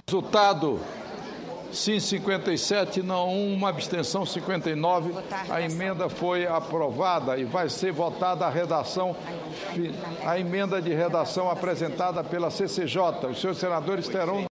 Resultado, sim 57, não 1, uma abstenção 59. A emenda foi aprovada e vai ser votada a emenda de redação apresentada pela CCJ. Os senhores senadores terão